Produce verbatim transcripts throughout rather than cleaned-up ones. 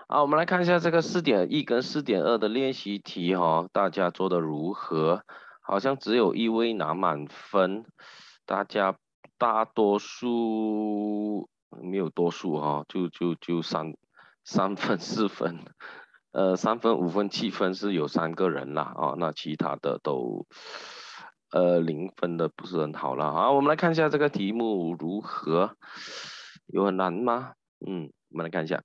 好，我们来看一下这个四点一跟四点二的练习题哈、哦，大家做的如何？好像只有一位拿满分，大家大多数没有多数哈、哦，就就就三三分四分，呃，三分五分七分是有三个人啦啊、哦，那其他的都呃零分的不是很好了。好，我们来看一下这个题目如何，有很难吗？嗯，我们来看一下。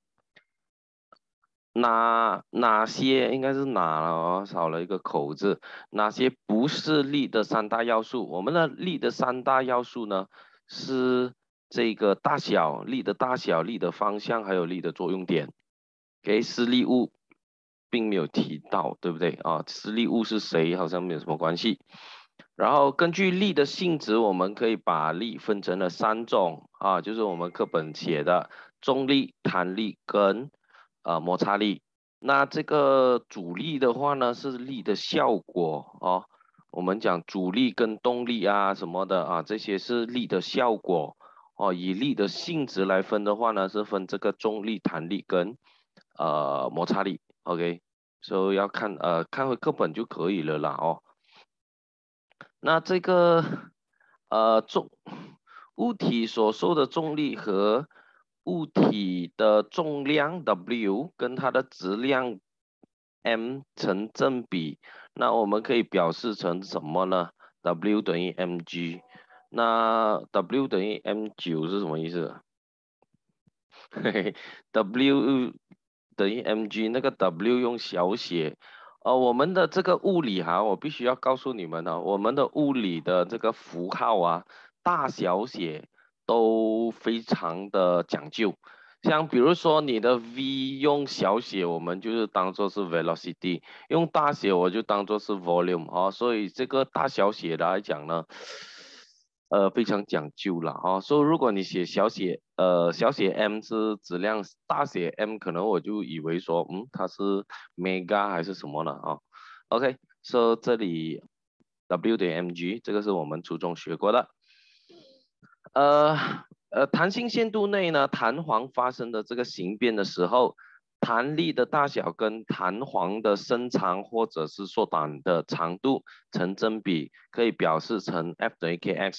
哪哪些应该是哪了哦，少了一个口字。哪些不是力的三大要素？我们的力的三大要素呢，是这个大小、力的大小、力的方向，还有力的作用点。给施力物并没有提到，对不对啊？施力物是谁？好像没有什么关系。然后根据力的性质，我们可以把力分成了三种啊，就是我们课本写的重力、弹力跟呃摩擦力。那这个阻力的话呢，是力的效果哦。我们讲阻力跟动力啊什么的啊，这些是力的效果哦。以力的性质来分的话呢，是分这个重力、弹力跟呃摩擦力。OK，所以要看呃看回课本就可以了啦哦。那这个呃重物体所受的重力和物体的重量 W 跟它的质量 m 成正比，那我们可以表示成什么呢 ？W 等于 mg，那 W 等于 m 九是什么意思？嘿嘿 W 等于 mg，那个 W 用小写。呃，我们的这个物理哈，我必须要告诉你们啊，我们的物理的这个符号啊，大小写都非常的讲究。像比如说你的 V 用小写，我们就是当做是 velocity，用大写我就当做是 volume 哦，所以这个大小写来讲呢，呃，非常讲究了哦。所以如果你写小写，呃，小写 m 是质量，大写 M 可能我就以为说，嗯，它是 mega 还是什么呢啊、哦、？OK，所、so, 这里 W 等于 mg，这个是我们初中学过的。呃呃，弹性限度内呢，弹簧发生的这个形变的时候，弹力的大小跟弹簧的伸长或者是缩短的长度成正比，可以表示成 F 等于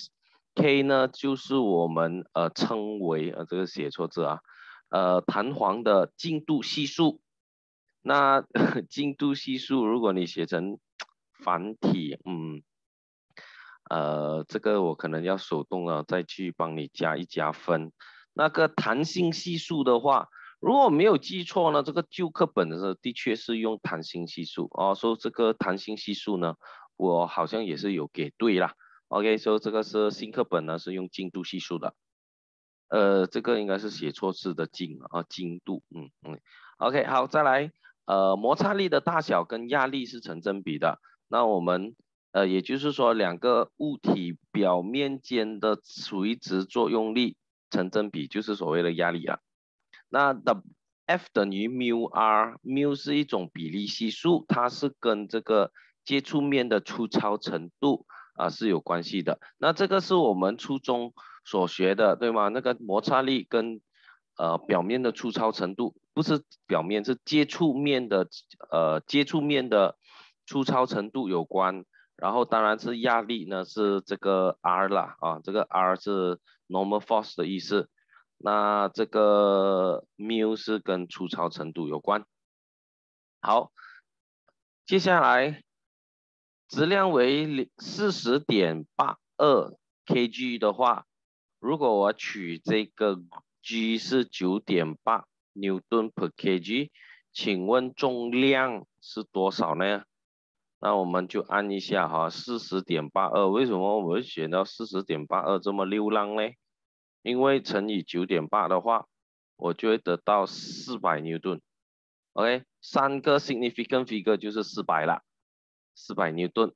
kx。K 呢就是我们呃称为呃这个写错字啊，呃弹簧的进度系数。那进度系数如果你写成繁体，嗯。呃，这个我可能要手动啊，再去帮你加一加分。那个弹性系数的话，如果没有记错呢，这个旧课本的时候的确是用弹性系数哦，说这个弹性系数呢，我好像也是有给对啦。OK，说、so、这个是新课本呢是用精度系数的，呃，这个应该是写错字的精啊，精度，嗯嗯。OK，好，再来，呃，摩擦力的大小跟压力是成正比的。那我们呃，也就是说，两个物体表面间的垂直作用力成正比，就是所谓的压力啊。那的 F 等于 mu r，mu 是一种比例系数，它是跟这个接触面的粗糙程度啊、呃、是有关系的。那这个是我们初中所学的，对吗？那个摩擦力跟呃表面的粗糙程度，不是表面，是接触面的呃接触面的粗糙程度有关。然后当然是压力呢是这个 R 啦啊，这个 R 是 normal force 的意思。那这个 mu 是跟粗糙程度有关。好，接下来质量为四十点八二 kg 的话，如果我取这个 G 是九点八 Newton per kg，请问重量是多少呢？那我们就按一下哈，四十点八二，为什么我会选到四十点八二这么溜浪呢？因为乘以九点八的话，我就会得到四百牛顿。OK，三个 significant figure 就是四百了，四百牛顿。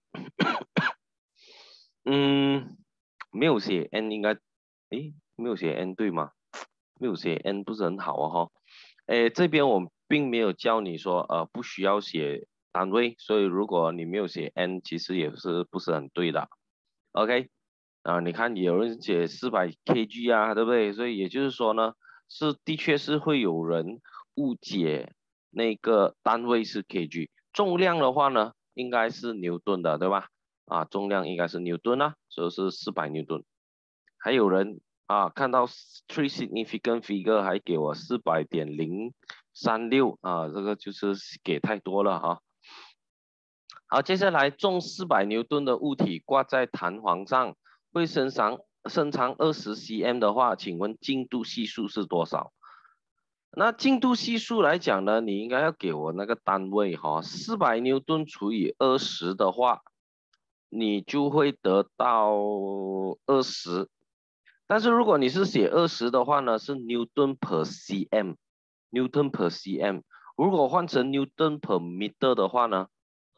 嗯，没有写 n 应该，诶，没有写 n 对吗？没有写 n 不是很好啊哈。诶，这边我并没有教你说呃不需要写单位，所以如果你没有写 n，其实也是不是很对的。OK，啊，你看有人写四百 kg 啊，对不对？所以也就是说呢，是的确是会有人误解那个单位是 kg， 重量的话呢，应该是牛顿的，对吧？啊，重量应该是牛顿啊，所以是四百牛顿。还有人啊看到 three significant figure 还给我四百点零三六啊，这个就是给太多了哈。好，接下来重四百牛顿的物体挂在弹簧上，会伸长伸长二十 cm 的话，请问进度系数是多少？那进度系数来讲呢，你应该要给我那个单位哈，四百牛顿除以二十的话，你就会得到二十。但是如果你是写二十的话呢，是 Newton per cm，Newton per cm。如果换成 Newton per meter 的话呢，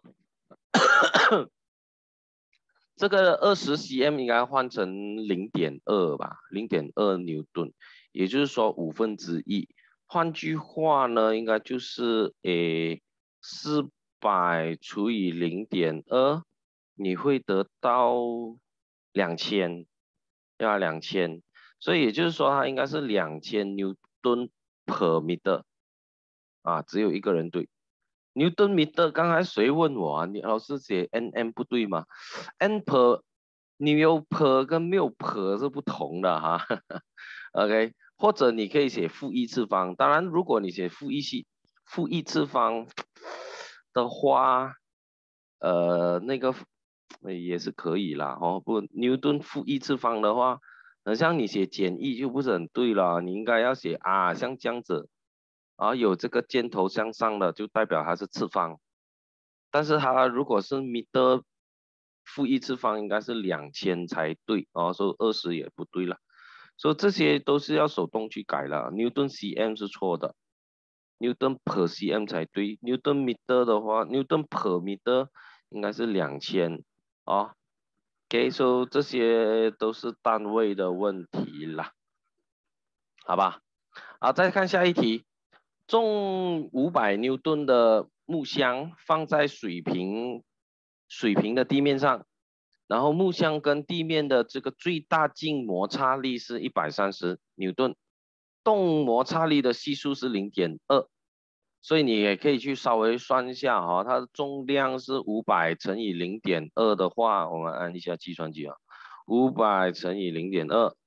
这个二十 cm 应该换成零点二吧，零点二牛顿，也就是说五分之一。换句话呢，应该就是诶四百除以零点二，你会得到两千，对吧？两千，所以也就是说它应该是两千牛顿 per meter 啊，只有一个人对。牛顿 meter 刚才谁问我啊？你老师写 nm 不对吗 ？n per 你有 per 跟没有 per 是不同的哈。OK。或者你可以写负一次方，当然如果你写负一系负一次方的话，呃，那个也是可以啦，哦，不，牛顿负一次方的话，很像你写减一就不是很对了，你应该要写啊，像这样子，啊，有这个箭头向上的就代表它是次方，但是它如果是米的负一次方，应该是两千才对，哦，所以二十也不对了。所以这些都是要手动去改了。Newton cm 是错的 ，Newton per cm 才对。Newton meter 的话，Newton per meter 应该是两千啊。OK， 所以这些都是单位的问题啦，好吧？好，再看下一题，重五百牛顿的木箱放在水平水平的地面上。然后木箱跟地面的这个最大静摩擦力是一百三十牛顿，动摩擦力的系数是零点二，所以你也可以去稍微算一下哈、哦，它的重量是五百乘以零点二的话，我们按一下计算机啊，五百乘以零点二，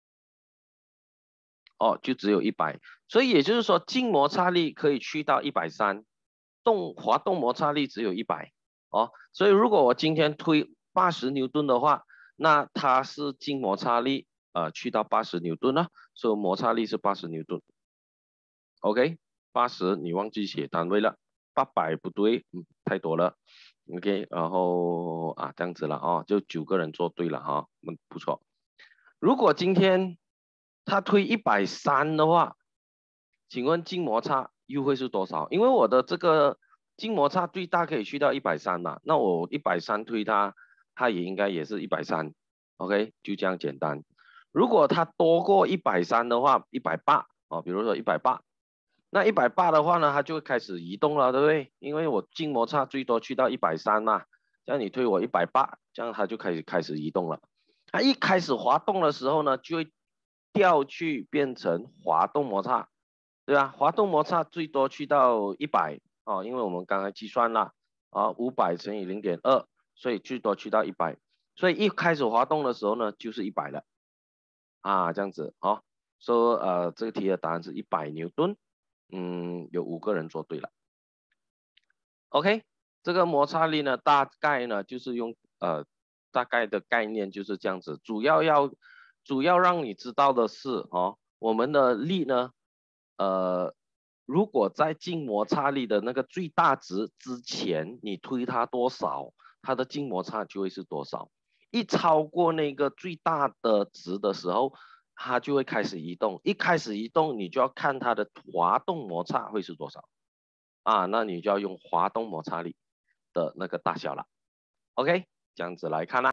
哦，就只有一百，所以也就是说静摩擦力可以去到一百三，动滑动摩擦力只有一百，哦，所以如果我今天推八十牛顿的话，那它是静摩擦力呃去到八十牛顿了，所以摩擦力是八十牛顿。OK， 八十你忘记写单位了，八百不对，嗯，太多了。OK， 然后啊这样子了哦，就九个人做对了哈，嗯，不错。如果今天他推一百三的话，请问静摩擦又会是多少？因为我的这个静摩擦最大可以去到一百三嘛，那我一百三推它，它也应该也是一百三。OK， 就这样简单。如果它多过一百三的话，一百八哦，比如说一百八，那一百八的话呢，它就会开始移动了，对不对？因为我静摩擦最多去到一百三嘛，这样你推我一百八，这样它就开始开始移动了。它一开始滑动的时候呢，就会调去变成滑动摩擦，对吧？滑动摩擦最多去到一百哦，因为我们刚才计算了啊，五百乘以零点二，所以最多去到一百，所以一开始滑动的时候呢，就是一百了啊，这样子哦。说、so, 呃，这个题的答案是一百牛顿，嗯，有五个人做对了。OK， 这个摩擦力呢，大概呢就是用呃大概的概念就是这样子，主要要主要让你知道的是哦，我们的力呢，呃，如果在静摩擦力的那个最大值之前，你推它多少，它的静摩擦就会是多少。一超过那个最大的值的时候，它就会开始移动。一开始移动，你就要看它的滑动摩擦会是多少。啊，那你就要用滑动摩擦力的那个大小了。OK，这样子来看啦。